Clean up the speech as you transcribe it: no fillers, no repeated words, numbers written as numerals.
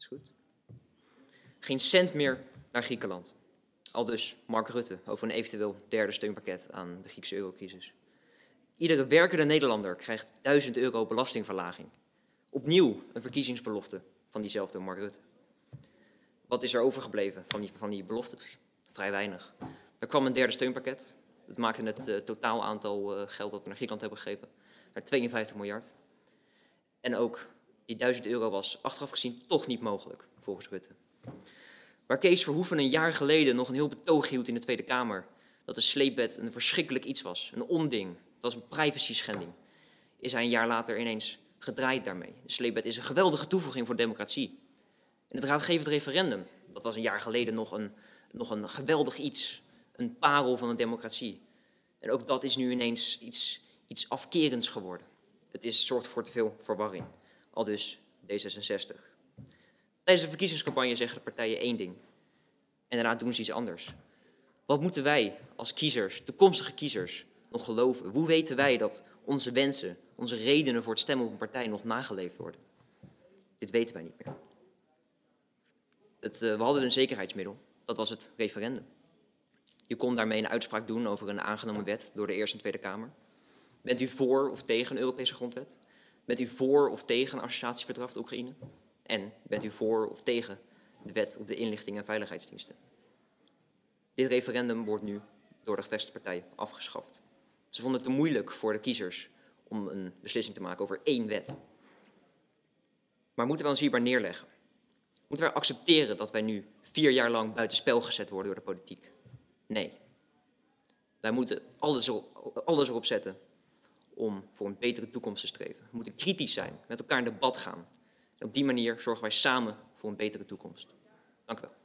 Is goed. Geen cent meer naar Griekenland. Aldus Mark Rutte over een eventueel derde steunpakket aan de Griekse eurocrisis. Iedere werkende Nederlander krijgt €1000 belastingverlaging. Opnieuw een verkiezingsbelofte van diezelfde Mark Rutte. Wat is er overgebleven van die beloftes? Vrij weinig. Er kwam een derde steunpakket. Dat maakte het totaal aantal geld dat we naar Griekenland hebben gegeven naar 52 miljard. En ook die €1000 was achteraf gezien toch niet mogelijk, volgens Rutte. Waar Kees Verhoeven een jaar geleden nog een heel betoog hield in de Tweede Kamer dat de sleepwet een verschrikkelijk iets was, een onding, het was een privacy-schending, is hij een jaar later ineens gedraaid daarmee. De sleepwet is een geweldige toevoeging voor democratie. En het raadgevend referendum, dat was een jaar geleden nog een geweldig iets, een parel van de democratie. En ook dat is nu ineens iets afkerends geworden. Het zorgt voor te veel verwarring. Aldus D66. Tijdens de verkiezingscampagne zeggen de partijen één ding. En daarna doen ze iets anders. Wat moeten wij als kiezers, toekomstige kiezers, nog geloven? Hoe weten wij dat onze wensen, onze redenen voor het stemmen op een partij nog nageleefd worden? Dit weten wij niet meer. We hadden een zekerheidsmiddel. Dat was het referendum. Je kon daarmee een uitspraak doen over een aangenomen wet door de Eerste en Tweede Kamer. Bent u voor of tegen een Europese grondwet? Bent u voor of tegen een associatieverdrag met Oekraïne? En bent u voor of tegen de wet op de inlichting en veiligheidsdiensten? Dit referendum wordt nu door de gevestigde partijen afgeschaft. Ze vonden het te moeilijk voor de kiezers om een beslissing te maken over één wet. Maar moeten wij ons hierbij neerleggen? Moeten wij accepteren dat wij nu 4 jaar lang buitenspel gezet worden door de politiek? Nee. Wij moeten alles erop zetten om voor een betere toekomst te streven. We moeten kritisch zijn, met elkaar in debat gaan. En op die manier zorgen wij samen voor een betere toekomst. Dank u wel.